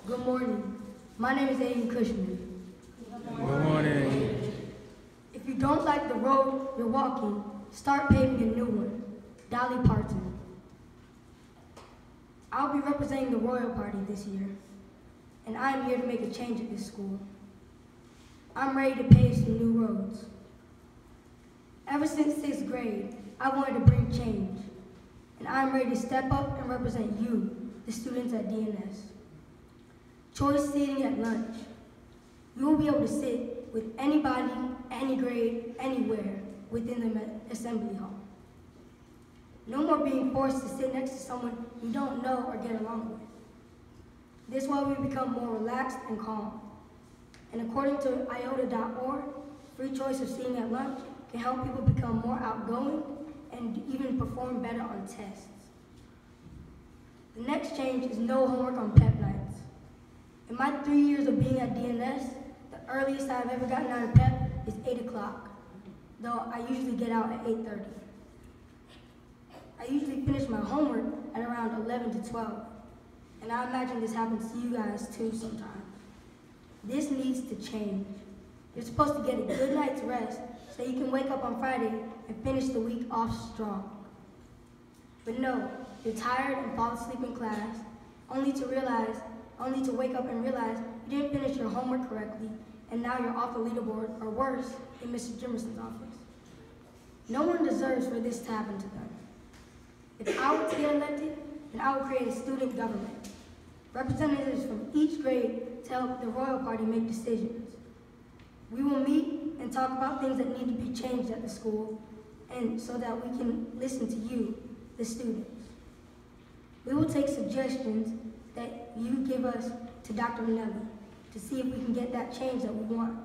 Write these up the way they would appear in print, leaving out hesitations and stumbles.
Good morning. My name is Aiden Cushman. Good morning. If you don't like the road you're walking, start paving a new one. Dolly Parton. I'll be representing the Royal Party this year, and I'm here to make a change at this school. I'm ready to pave some new roads. Ever since 6th grade, I wanted to bring change, and I'm ready to step up and represent you, the students at DNS. Choice seating at lunch. You will be able to sit with anybody, any grade, anywhere within the assembly hall. No more being forced to sit next to someone you don't know or get along with. This way we become more relaxed and calm. And according to iota.org, free choice of seating at lunch can help people become more outgoing and even perform better on tests. The next change is no homework on pep nights. In my 3 years of being at DNS, the earliest I've ever gotten out of pep is 8 o'clock, though I usually get out at 8:30. I usually finish my homework at around 11 to 12, and I imagine this happens to you guys too sometimes. This needs to change. You're supposed to get a good night's rest so you can wake up on Friday and finish the week off strong. But no, you're tired and fall asleep in class, only to wake up and realize you didn't finish your homework correctly, and now you're off the leaderboard, or worse, in Mr. Jimerson's office. No one deserves for this to happen to them. If I were to get elected, then I would create a student government. Representatives from each grade to help the Royal Party make decisions. We will meet and talk about things that need to be changed at the school, and so that we can listen to you, the students. We will take suggestions that you give us to Dr. Minelli to see if we can get that change that we want.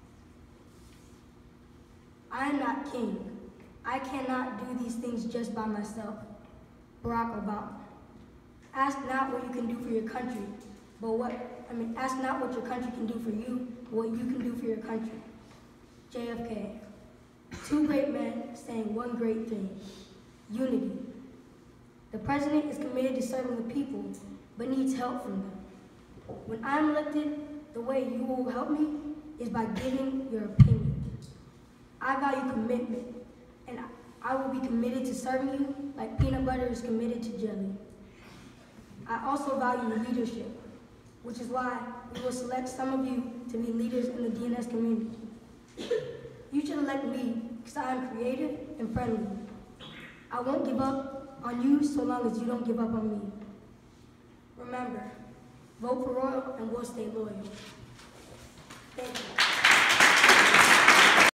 I am not king. I cannot do these things just by myself. Barack Obama. Ask not what you can do for your country, but ask not what your country can do for you, but what you can do for your country. JFK. Two great men saying one great thing: unity. The president is committed to serving the people, but needs help from them. When I'm elected, the way you will help me is by giving your opinion. I value commitment, and I will be committed to serving you like peanut butter is committed to jelly. I also value leadership, which is why we will select some of you to be leaders in the DNS community. You should elect me because I am creative and friendly. I won't give up on you so long as you don't give up on me. Remember, vote for Royal and we'll stay loyal. Thank you.